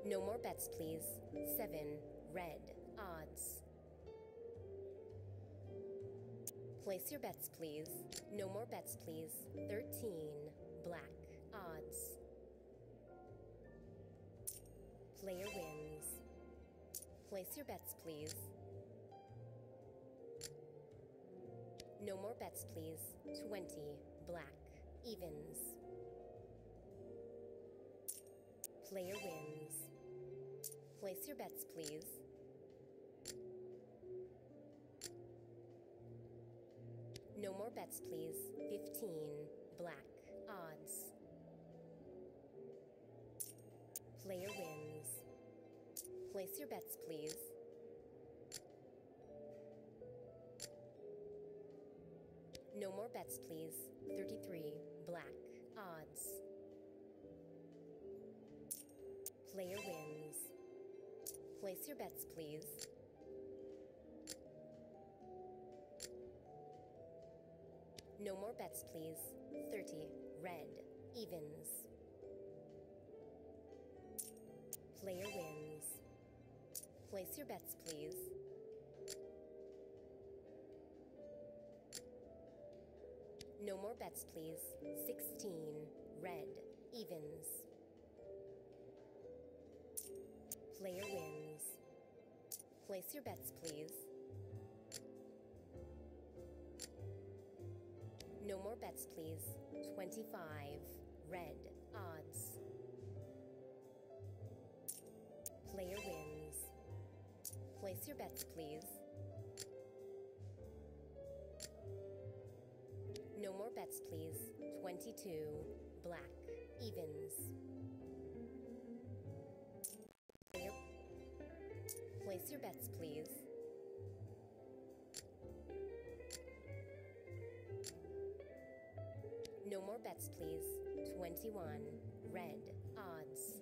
No more bets, please. 7, red, odds. Place your bets, please. No more bets, please. 13, black, odds. Player wins. Place your bets, please. No more bets, please. 20, black, evens. Player wins. Place your bets, please. No more bets, please. 15, black, odds. Player wins. Place your bets, please. No more bets, please. 33, black, odds. Player wins. Place your bets, please. No more bets, please. 30, red, evens. Player wins. Place your bets, please. No more bets, please. 16, red, evens. Player wins. Place your bets, please. No more bets, please. 25, red, odds. Player wins. Place your bets, please. No more bets, please. 22, black, evens. Place your bets, please. No more bets, please. 21, red, odds.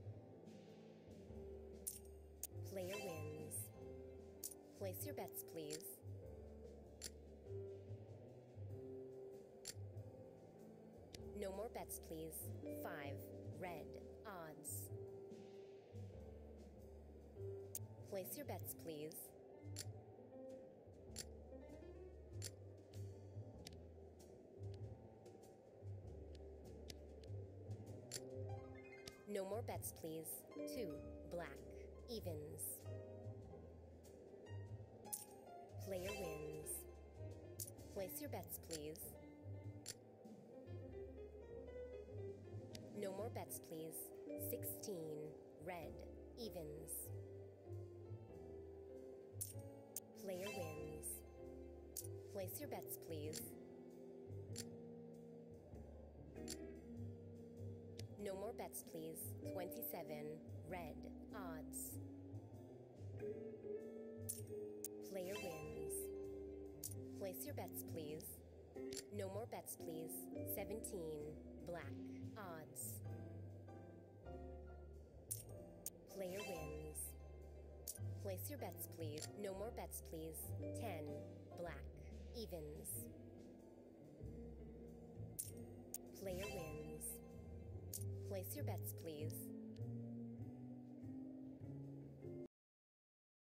Player wins. Place your bets, please. No more bets, please. 5, red, odds. Place your bets, please. No more bets, please. 2, black, evens. Player wins. Place your bets, please. No more bets, please. 16, red, evens. Player wins. Place your bets, please. No more bets, please. 27, red, odds. Player wins. Place your bets, please. No more bets, please. 17, black, odds. Player wins. Place your bets, please. No more bets, please. 10, black, evens. Player wins. Place your bets, please.